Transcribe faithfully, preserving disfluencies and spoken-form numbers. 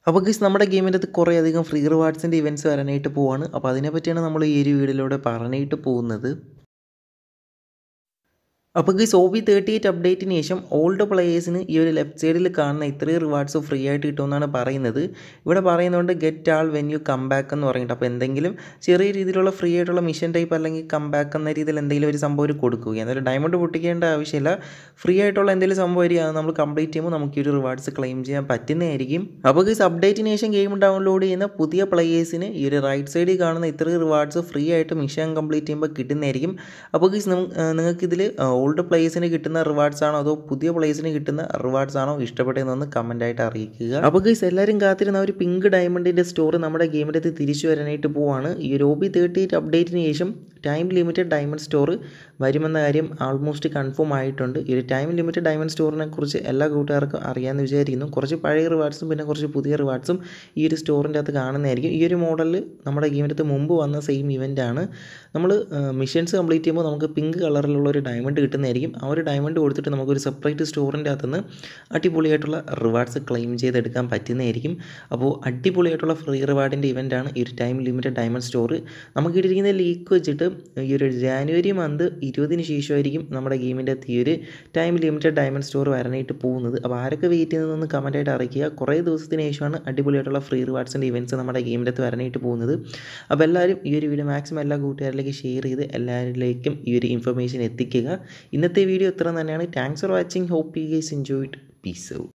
അപ്പോൾ ഗയ്സ് നമ്മുടെ ഗെയിമിനകത്ത് കുറേയധികം ഫ്രീ റിവാർഡ്സിൻ്റെ ഇവൻറ്റ്സ് വരാനായിട്ട് പോവാണ്. അപ്പോൾ അതിനെപ്പറ്റിയാണ് നമ്മൾ ഈ ഒരു വീഡിയോയിലൂടെ പറഞ്ഞിട്ട് പോകുന്നത്. അപ്പോൾ guys O B thirty eight അപ്ഡേറ്റിന് ശേഷം ഓൾഡ് പ്ലേയേഴ്സിന് ഈ ഒരു ലെഫ്റ്റ് സൈഡിൽ കാണുന്ന ഇത്രയും റിവാർഡ്സ് ഫ്രീ ആയിട്ട് കിട്ടുമെന്നാണ് പറയുന്നത്. ഇവിടെ പറയുന്നതുകൊണ്ട് get all when you come back എന്ന് പറഞ്ഞിട്ട്, അപ്പോൾ എന്തെങ്കിലും ചെറിയ രീതിയിലുള്ള ഫ്രീ ആയിട്ടുള്ള മിഷൻ ടൈപ്പ് അല്ലെങ്കിൽ കം ബാക്ക് എന്ന രീതിയിൽ എന്തെങ്കിലും ഒരു സംഭവം ഒരു കൊടുക്കുക. എന്തായാലും ഡയമണ്ട് പൊട്ടിക്കേണ്ട ആവശ്യമില്ല, ഫ്രീ ആയിട്ടുള്ള എന്തെങ്കിലും സംഭവം വരിക നമ്മൾ കംപ്ലീറ്റ് ചെയ്യുമ്പോൾ നമുക്ക് ഈ ഒരു റിവാർഡ്സ് ക്ലെയിം ചെയ്യാൻ പറ്റുന്നതായിരിക്കും. അപ്പോൾ ഗയ്സ് അപ്ഡേറ്റിന് ശേഷം ഗെയിം ഡൗൺലോഡ് ചെയ്യുന്ന പുതിയ പ്ലേയേഴ്സിന് ഈ ഒരു റൈറ്റ് സൈഡിൽ കാണുന്ന ഇത്രയും റിവാർഡ്സ് ഫ്രീ ആയിട്ട് മിഷൻ കംപ്ലീറ്റ് ചെയ്യുമ്പോൾ കിട്ടുന്നതായിരിക്കും. അപ്പോൾ ഗയ്സ് നിങ്ങൾക്കിതിൽ ഓൾഡ് പ്ലേയേഴ്സിന് കിട്ടുന്ന റിവാർഡ്സ് ആണോ അതോ പുതിയ പ്ലേയേഴ്സിന് കിട്ടുന്ന റിവാർഡ്സ് ആണോ ഇഷ്ടപ്പെട്ടതെന്നൊന്ന് കമൻറ്റായിട്ട് അറിയിക്കുക. അപ്പോൾ ഗയ്സ് എല്ലാവരും കാത്തിരുന്ന ഒരു പിങ്ക് ഡയമണ്ടിൻ്റെ സ്റ്റോറി നമ്മുടെ ഗെയിമിനകത്ത് തിരിച്ചു വരാനായിട്ട് പോവാണ്. ഈ ഒരു ഒ ബി തേർട്ടി എയ്റ്റ് അപ്ഡേറ്റിന് ശേഷം ടൈം ലിമിറ്റഡ് ഡയമണ്ട് സ്റ്റോർ വരുമെന്ന കാര്യം ആൾമോസ്റ്റ് കൺഫേം ആയിട്ടുണ്ട്. ഈ ഒരു ടൈം ലിമിറ്റഡ് ഡയമണ്ട് സ്റ്റോറിനെ കുറിച്ച് എല്ലാ കൂട്ടുകാർക്കും അറിയാമെന്ന് വിചാരിക്കുന്നു. കുറച്ച് പഴയ റിവാർഡ്സും പിന്നെ കുറച്ച് പുതിയ റിവാർഡ്സും ഈ ഒരു സ്റ്റോറിൻ്റെ അകത്ത് കാണുന്നതായിരിക്കും. ഈ ഒരു മോഡലിൽ നമ്മുടെ ഗെയിമിനകത്ത് മുമ്പ് വന്ന സെയിം ഇവൻ്റ് ആണ്. നമ്മൾ മിഷൻസ് കംപ്ലീറ്റ് ചെയ്യുമ്പോൾ നമുക്ക് പിങ്ക് കളറിലുള്ള ഒരു ഡയമണ്ട് കിട്ടുന്നതായിരിക്കും. ആ ഒരു ഡയമണ്ട് കൊടുത്തിട്ട് നമുക്കൊരു സെപ്പറേറ്റ് സ്റ്റോറിൻ്റെ അകത്തുനിന്ന് അടിപൊളിയായിട്ടുള്ള റിവാർഡ്സ് ക്ലെയിം ചെയ്തെടുക്കാൻ പറ്റുന്നതായിരിക്കും. അപ്പോൾ അടിപൊളിയായിട്ടുള്ള ഫ്രീ റിവാർഡിൻ്റെ ഇവൻ്റാണ് ഈ ഒരു ടൈം ലിമിറ്റഡ് ഡയമണ്ട് സ്റ്റോർ. നമുക്ക് കിട്ടിയിരിക്കുന്ന ലീക്ക് വെച്ചിട്ട് ഈ ഒരു ജാനുവരി മന്ത് ഇരുപതിന് ശേഷമായിരിക്കും നമ്മുടെ ഗെയിമിൻ്റെ ഈ ഒരു ടൈം ലിമിറ്റഡ് ഡയമണ്ട് സ്റ്റോർ വരാനായിട്ട് പോകുന്നത്. അപ്പോൾ ആരൊക്കെ വെയിറ്റ് ചെയ്യുന്നതെന്ന് കമൻറ്റായിട്ട് അറിയിക്കുക. കുറേ ദിവസത്തിന് ശേഷമാണ് അടിപൊളിയായിട്ടുള്ള ഫ്രീ റിവാർഡ്സിൻ്റെ ഇവൻറ്റ്സ് നമ്മുടെ ഗെയിമിൻ്റെ അകത്ത് വരാനായിട്ട് പോകുന്നത്. അപ്പോൾ എല്ലാവരും ഈ ഒരു വീഡിയോ മാക്സിമം എല്ലാ കൂട്ടുകാരിലേക്ക് ഷെയർ ചെയ്ത് എല്ലാവരിലേക്കും ഈ ഒരു ഇൻഫർമേഷൻ എത്തിക്കുക. ഇന്നത്തെ വീഡിയോ ഇത്ര തന്നെയാണ്. Thanks for watching. Hope you guys enjoyed. Peace out.